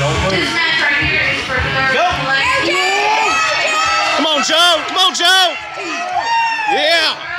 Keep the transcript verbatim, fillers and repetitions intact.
This match right here is for third Go. place. Come on, Joe. Come on, Joe. Yeah.